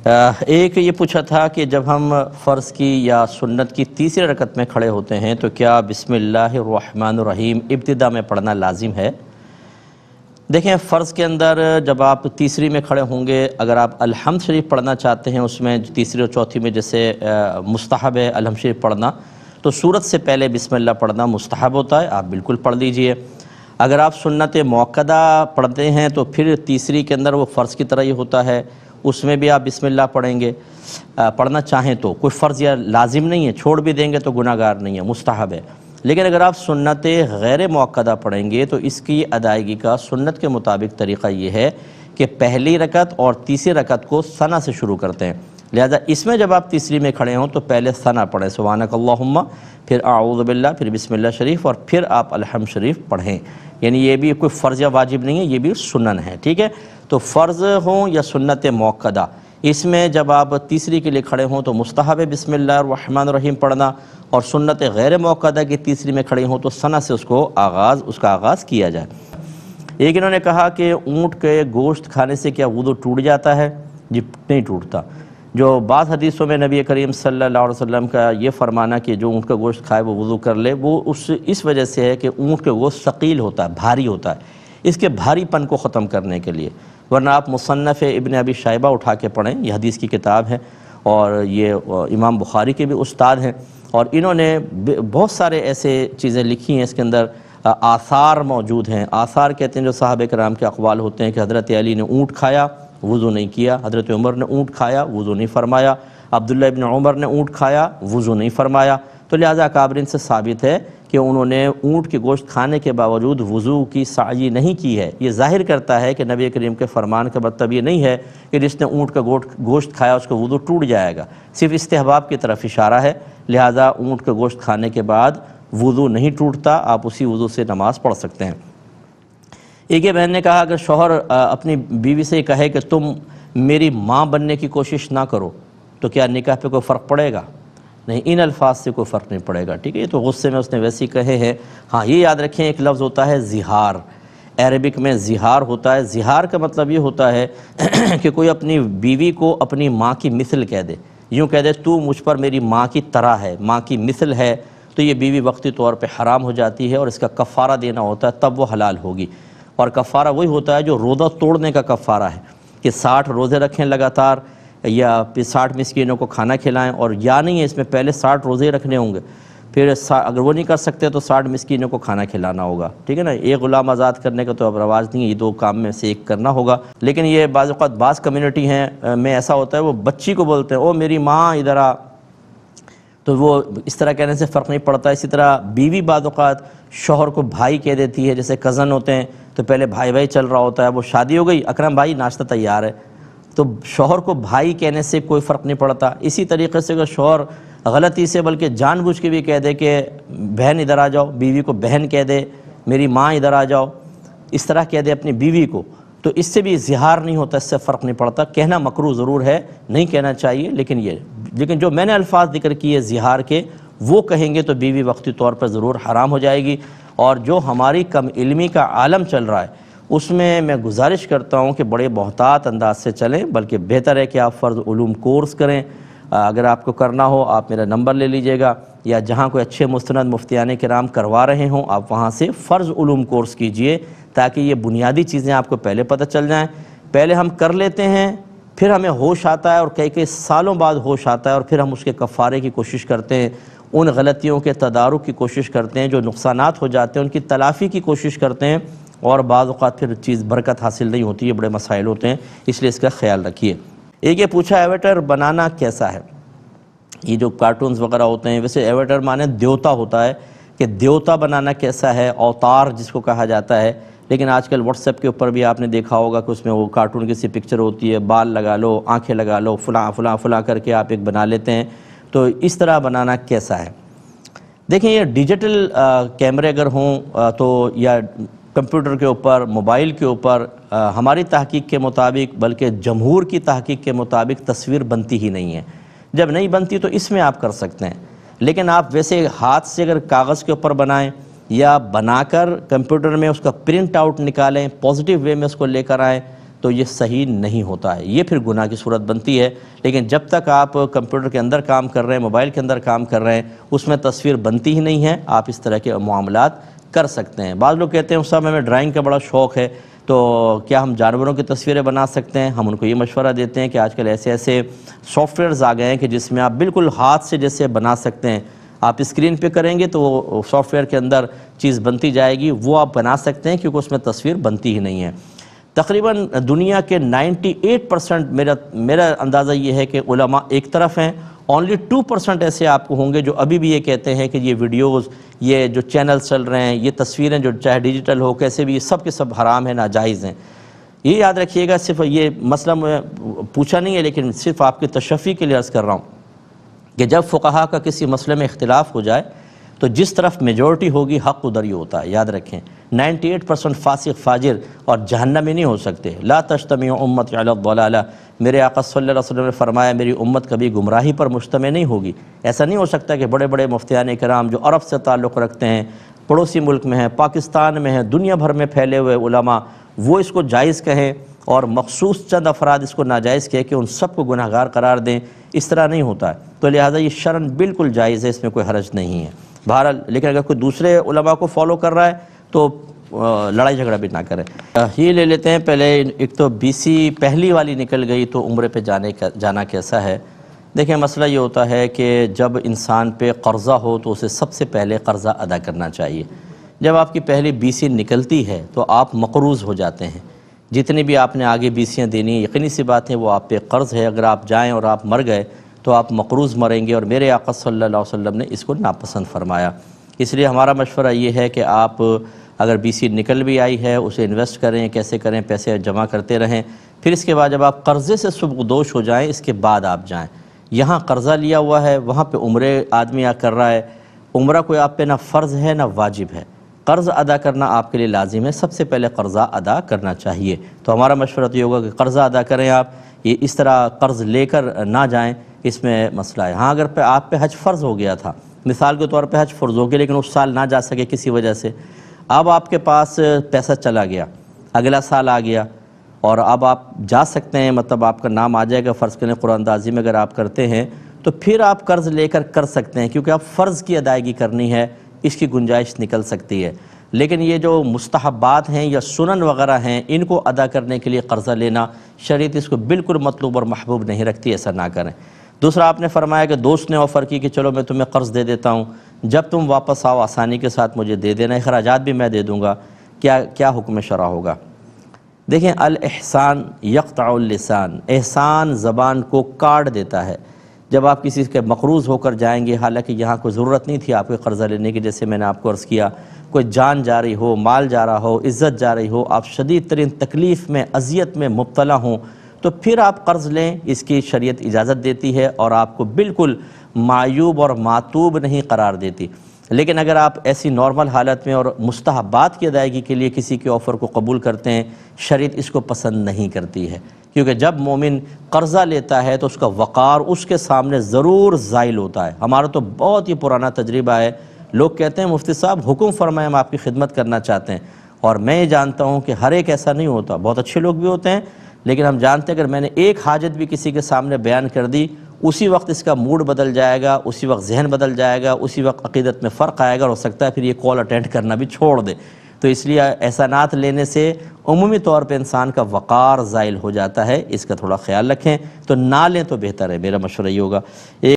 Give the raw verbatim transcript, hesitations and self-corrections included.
ایک یہ پوچھا تھا کہ جب ہم فرض کی یا سنت کی تیسری رکعت میں کھڑے ہوتے ہیں تو کیا بسم اللہ الرحمن الرحیم ابتدا میں پڑھنا لازم ہے؟ دیکھیں، فرض کے اندر جب آپ تیسری میں کھڑے ہوں گے، اگر آپ الحمد شریف پڑھنا چاہتے ہیں، اس میں تیسری اور چوتھی میں جیسے مستحب ہے الحمد شریف پڑھنا، تو سورت سے پہلے بسم اللہ پڑھنا مستحب ہوتا ہے، آپ بالکل پڑھ لیجئے۔ اگر آپ سنت موقدہ پڑھتے ہیں تو پھر تیسری کے اندر وہ فرض کی طرح ہی ہوتا ہے، اس میں بھی آپ بسم اللہ پڑھیں گے، پڑھنا چاہیں تو کوئی فرض یا لازم نہیں ہے، چھوڑ بھی دیں گے تو گناہ گار نہیں ہے، مستحب ہے۔ لیکن اگر آپ سنت غیر موقدہ پڑھیں گے تو اس کی ادائیگی کا سنت کے مطابق طریقہ یہ ہے کہ پہلی رکعت اور تیسری رکعت کو ثنا سے شروع کرتے ہیں، لہذا اس میں جب آپ تیسری میں کھڑے ہوں تو پہلے ثنا پڑھیں، سبحانک اللہم، پھر اعوذ باللہ، پھر بسم اللہ شریف، اور پھر آپ الحمد شریف پڑھیں۔ یعنی یہ بھی کوئی فرض یا واجب نہیں ہے، یہ بھی سنن ہے، ٹھیک ہے؟ تو فرض ہوں یا سنت موقدہ، اس میں جب آپ تیسری کے لیے کھڑے ہوں تو مستحب بسم اللہ الرحمن الرحیم پڑھنا، اور سنت غیر موقدہ کی تیسری میں کھڑے ہوں تو ثنا سے اس کو آغاز اس کا آغاز کیا جائے۔ ایک انہوں نے کہا کہ اونٹ کے گوشت کھانے سے کیا وضو ٹوٹ جاتا ہے؟ جی نہیں ٹوٹتا۔ جو بعض حدیثوں میں نبی کریم صلی اللہ علیہ وسلم کا یہ فرمانا کہ جو اونٹ کا گوشت کھائے وہ وضو کر لے، وہ اس اس وجہ سے ہے کہ اونٹ کا گوشت ثقیل ہوتا ہے، بھاری ہوتا ہے، اس کے بھاری پن کو ختم کرنے کے لیے، ورنہ آپ مصنف ابن ابی شیبہ اٹھا کے پڑھیں، یہ حدیث کی کتاب ہے اور یہ امام بخاری کے بھی استاد ہیں، اور انہوں نے بہت سارے ایسے چیزیں لکھی ہیں، اس کے اندر آثار موجود ہیں۔ آثار کہتے ہیں جو صحابہ کرام کے اقوال ہوتے ہیں کہ حضرت علی نے اونٹ کھایا، وضو نہیں کیا، حضرت عمر نے اونٹ کھایا، وضو نہیں فرمایا، عبداللہ ابن عمر نے اونٹ کھایا، وضو نہیں فرمایا، تو لہذا اکابرین سے ثابت ہے کہ انہوں نے اونٹ کے گوشت کھانے کے باوجود وضو کی سعی نہیں کی ہے۔ یہ ظاہر کرتا ہے کہ نبی کریم کے فرمان کا مطلب یہ نہیں ہے کہ جس نے اونٹ کا گوشت کھایا اس کو وضو ٹوٹ جائے گا، صرف استحباب کی طرف اشارہ ہے، لہذا اونٹ کا گوشت کھانے کے بعد وضو نہیں ٹوٹتا، آپ اسی وضو سے نماز پڑھ سکتے ہیں۔ ایک یہ بہن نے کہا اگر شوہر اپنی بیوی سے کہے کہ تم میری ماں بننے کی کوشش نہ کرو تو کیا نکاح پہ کوئی فرق پڑے گا؟ نہیں، ان الفاظ سے کوئی فرق نہیں پڑے گا، ٹھیک ہے؟ یہ تو غصے میں اس نے ویسے ہی کہے ہیں۔ ہاں یہ یاد رکھیں، ایک لفظ ہوتا ہے زہار، عربک میں زہار ہوتا ہے۔ زہار کا مطلب یہ ہوتا ہے کہ کوئی اپنی بیوی کو اپنی ماں کی مثل کہہ دے، یوں کہہ دے تو مجھ پر میری ماں کی طرح ہے، ماں کی مثل ہے، تو یہ بیوی وقتی طور پہ حرام ہو جاتی ہے اور اس کا کفارہ دینا ہوتا ہے، تب وہ حلال ہوگی۔ اور کفارہ وہی ہوتا ہے جو روزہ توڑنے کا کفارہ ہے، کہ ساٹھ روزے رکھیں لگاتار، یا پھر ساٹھ مسکینوں کو کھانا کھلائیں، اور یا نہیں ہے اس میں پہلے ساٹھ روزے رکھنے ہوں گے، پھر اگر وہ نہیں کر سکتے تو ساٹھ مسکینوں کو کھانا کھلانا ہوگا، ٹھیک ہے نا؟ ایک غلام آزاد کرنے کا تو اب رواج نہیں ہے، یہ دو کام میں سے ایک کرنا ہوگا۔ لیکن یہ بعض اوقات بعض کمیونٹی ہیں میں ایسا ہوتا ہے، وہ بچی کو بولتے ہیں او میری ماں ادھر آ، تو وہ اس طرح کہنے سے فرق نہیں پڑتا۔ اسی طرح بیوی بعض اوقات شوہر کو بھائی کہہ دیتی ہے، جیسے کزن ہوتے ہیں تو پہلے بھائی بھائی چل رہا ہوتا ہے، وہ شادی ہو گئی، اکرم بھائی ناشتہ تیار ہے، تو شوہر کو بھائی کہنے سے کوئی فرق نہیں پڑتا۔ اسی طریقے سے اگر شوہر غلطی سے بلکہ جان بوجھ کے بھی کہہ دے کہ بہن ادھر آ جاؤ، بیوی کو بہن کہہ دے، میری ماں ادھر آ جاؤ، اس طرح کہہ دے اپنی بیوی کو، تو اس سے بھی اظہار نہیں ہوتا، اس سے فرق نہیں پڑتا۔ کہنا مکروہ ضرور ہے، نہیں کہنا چاہیے، لیکن یہ لیکن جو میں نے الفاظ ذکر کیے اظہار کے، وہ کہیں گے تو بیوی وقتی طور پر ضرور حرام ہو جائے گی۔ اور جو ہماری کم علمی کا عالم چل رہا ہے اس میں میں گزارش کرتا ہوں کہ بڑے محتاط انداز سے چلیں، بلکہ بہتر ہے کہ آپ فرض علوم کورس کریں۔ اگر آپ کو کرنا ہو آپ میرا نمبر لے لیجئے گا، یا جہاں کوئی اچھے مستند مفتیان کرام کروا رہے ہوں آپ وہاں سے فرض علوم کورس کیجئے، تاکہ یہ بنیادی چیزیں آپ کو پہلے پتہ چل جائیں۔ پہلے ہم کر لیتے ہیں، پھر ہمیں ہوش آتا ہے، اور کئی کئی سالوں بعد ہوش آتا ہے، اور پھر ہم اس کے کفارے کی کوشش کرتے ہیں، ان غلطیوں کے تدارک کی کوشش کرتے ہیں، جو نقصانات ہو جاتے ہیں ان کی تلافی کی کوشش کرتے ہیں، اور بعض اوقات پھر چیز برکت حاصل نہیں ہوتی، یہ بڑے مسائل ہوتے ہیں، اس لیے اس کا خیال رکھیے۔ ایک یہ پوچھا ایویٹر بنانا کیسا ہے؟ یہ جو کارٹونز وغیرہ ہوتے ہیں، ویسے ایویٹر مانے دیوتا ہوتا ہے، کہ دیوتا بنانا کیسا ہے، اوتار جس کو کہا جاتا ہے، لیکن آج کل واٹس ایپ کے اوپر بھی آپ نے دیکھا ہوگا کہ اس میں وہ کارٹون کی سی پکچر ہوتی ہے، بال لگا لو، آنکھیں لگا لو، فلاں فلاں فلاں کر کے آپ ایک بنا لیتے ہیں، تو اس طرح بنانا کیسا ہے؟ دیکھیں یہ ڈیجیٹل کیمرے اگر ہوں تو، یا کمپیوٹر کے اوپر، موبائل کے اوپر، ہماری تحقیق کے مطابق بلکہ جمہور کی تحقیق کے مطابق تصویر بنتی ہی نہیں ہے۔ جب نہیں بنتی تو اس میں آپ کر سکتے ہیں، لیکن آپ ویسے ہاتھ سے اگر کاغذ کے اوپر بنائیں یا بنا کر کمپیوٹر میں اس کا پرنٹ آؤٹ نکالیں، پازیٹیو وے میں اس کو لے کر آئیں، تو یہ صحیح نہیں ہوتا ہے، یہ پھر گناہ کی صورت بنتی ہے۔ لیکن جب تک آپ کمپیوٹر کے اندر کام کر رہے ہیں، موبائل کے اندر کام کر رہے ہیں، اس میں تصویر بنتی ہی نہیں ہے، آپ اس طرح کے معاملات کر سکتے ہیں۔ بعض لوگ کہتے ہیں اس صاحب ہمیں ڈرائنگ کا بڑا شوق ہے، تو کیا ہم جانوروں کی تصویریں بنا سکتے ہیں؟ ہم ان کو یہ مشورہ دیتے ہیں کہ آج کل ایسے ایسے سافٹ ویئرز آ گئے ہیں کہ جس میں آپ بالکل ہاتھ سے جیسے بنا سکتے ہیں، آپ اسکرین پہ کریں گے تو وہ سافٹ ویئر کے اندر چیز بنتی جائے گی، وہ آپ بنا سکتے ہیں کیونکہ اس میں تصویر بنتی ہی نہیں ہے۔ تقریباً دنیا کے نائنٹی ایٹ پرسنٹ میرا میرا اندازہ یہ ہے کہ علماء ایک طرف ہیں، اونلی ٹو پرسنٹ ایسے آپ کو ہوں گے جو ابھی بھی یہ کہتے ہیں کہ یہ ویڈیوز، یہ جو چینل چل رہے ہیں، یہ تصویریں جو چاہے ڈیجیٹل ہو کیسے بھی، یہ سب کے سب حرام ہیں، ناجائز ہیں۔ یہ یاد رکھیے گا، صرف یہ مسئلہ میں پوچھا نہیں ہے لیکن صرف آپ کی تشفی کے لیے عرض کر رہا ہوں کہ جب فقہا کا کسی مسئلے میں اختلاف ہو جائے تو جس طرف میجورٹی ہوگی حق ادھر ہی ہوتا ہے، یاد رکھیں۔ نائنٹی ایٹ پرسنٹ فاسق فاجر اور جہنمی نہیں ہو سکتے۔ لا تجتمع امتی علی الضلالہ، میرے آقا صلی اللہ علیہ وسلم نے فرمایا میری امت کبھی گمراہی پر مجتمع نہیں ہوگی۔ ایسا نہیں ہو سکتا کہ بڑے بڑے مفتیان کرام جو عرب سے تعلق رکھتے ہیں، پڑوسی ملک میں ہیں، پاکستان میں ہیں، دنیا بھر میں پھیلے ہوئے علماء، وہ اس کو جائز کہیں اور مخصوص چند افراد اس کو ناجائز کہے کہ ان سب کو گناہ گار قرار دیں، اس طرح نہیں ہوتا ہے۔ تو لہٰذا یہ شرعاً بالکل جائز ہے، اس میں کوئی حرج نہیں ہے بہرحال۔ لیکن اگر کوئی دوسرے علماء کو فالو کر رہا ہے تو لڑائی جھگڑا بھی نہ کرے۔ یہ لے لیتے ہیں پہلے، ایک تو بی سی پہلی والی نکل گئی تو عمرے پہ جانے کا جانا کیسا ہے؟ دیکھیں مسئلہ یہ ہوتا ہے کہ جب انسان پہ قرضہ ہو تو اسے سب سے پہلے قرضہ ادا کرنا چاہیے۔ جب آپ کی پہلی بی سی نکلتی ہے تو آپ مقروض ہو جاتے ہیں، جتنی بھی آپ نے آگے بی سیاں دینی ہیں یقینی سی بات ہے وہ آپ پہ قرض ہے۔ اگر آپ جائیں اور آپ مر گئے تو آپ مقروض مریں گے، اور میرے آقا صلی اللہ علیہ وسلم نے اس کو ناپسند فرمایا۔ اس لیے ہمارا مشورہ یہ ہے کہ آپ اگر بی سی نکل بھی آئی ہے اسے انویسٹ کریں، کیسے کریں، پیسے جمع کرتے رہیں، پھر اس کے بعد جب آپ قرضے سے سبکدوش ہو جائیں اس کے بعد آپ جائیں۔ یہاں قرضہ لیا ہوا ہے، وہاں پہ عمرے آدمی آ کر رہا ہے، عمرہ کوئی آپ پہ نہ فرض ہے نہ واجب ہے، قرض ادا کرنا آپ کے لیے لازم ہے، سب سے پہلے قرضہ ادا کرنا چاہیے۔ تو ہمارا مشورہ تو یہ ہوگا کہ قرضہ ادا کریں آپ، یہ اس طرح قرض لے کر نہ جائیں، اس میں مسئلہ ہے۔ ہاں اگر پہ آپ پہ حج فرض ہو گیا تھا، مثال کے طور پہ حج فرض ہو گیا لیکن اس سال نہ جا سکے کسی وجہ سے، اب آپ کے پاس پیسہ چلا گیا، اگلا سال آ گیا اور اب آپ جا سکتے ہیں، مطلب آپ کا نام آ جائے گا، فرض کریں قرآن اندازی میں اگر آپ کرتے ہیں تو پھر آپ قرض لے کر کر سکتے ہیں کیونکہ اب فرض کی ادائیگی کرنی ہے، اس کی گنجائش نکل سکتی ہے۔ لیکن یہ جو مستحبات ہیں یا سنن وغیرہ ہیں ان کو ادا کرنے کے لیے قرضہ لینا شریعت اس کو بالکل مطلوب اور محبوب نہیں رکھتی، ایسا نہ کریں۔ دوسرا آپ نے فرمایا کہ دوست نے آفر کی کہ چلو میں تمہیں قرض دے دیتا ہوں، جب تم واپس آؤ آسانی کے ساتھ مجھے دے دینا، اخراجات بھی میں دے دوں گا، کیا کیا حکم شرع ہوگا؟ دیکھیں الاحسان یقطع اللسان، احسان زبان کو کاٹ دیتا ہے۔ جب آپ کسی کے مقروض ہو کر جائیں گے، حالانکہ یہاں کوئی ضرورت نہیں تھی آپ کو قرضہ لینے کی، جیسے میں نے آپ کو عرض کیا، کوئی جان جا رہی ہو، مال جا رہا ہو، عزت جا رہی ہو، آپ شدید ترین تکلیف میں، اذیت میں مبتلا ہوں، تو پھر آپ قرض لیں، اس کی شریعت اجازت دیتی ہے اور آپ کو بالکل معیوب اور معتوب نہیں قرار دیتی۔ لیکن اگر آپ ایسی نارمل حالت میں اور مستحبات کی ادائیگی کے لیے کسی کے آفر کو قبول کرتے ہیں، شریعت اس کو پسند نہیں کرتی ہے، کیونکہ جب مومن قرضہ لیتا ہے تو اس کا وقار اس کے سامنے ضرور زائل ہوتا ہے۔ ہمارا تو بہت ہی پرانا تجربہ ہے، لوگ کہتے ہیں مفتی صاحب حکم فرمائیں، ہم آپ کی خدمت کرنا چاہتے ہیں، اور میں یہ جانتا ہوں کہ ہر ایک ایسا نہیں ہوتا، بہت اچھے لوگ بھی ہوتے ہیں، لیکن ہم جانتے ہیں اگر میں نے ایک حاجت بھی کسی کے سامنے بیان کر دی، اسی وقت اس کا موڈ بدل جائے گا، اسی وقت ذہن بدل جائے گا، اسی وقت عقیدت میں فرق آئے گا، اور ہو سکتا ہے پھر یہ کال اٹینڈ کرنا بھی چھوڑ دے۔ تو اس لیے احسانات لینے سے عمومی طور پہ انسان کا وقار زائل ہو جاتا ہے، اس کا تھوڑا خیال رکھیں، تو نہ لیں تو بہتر ہے، میرا مشورہ یہ ہوگا۔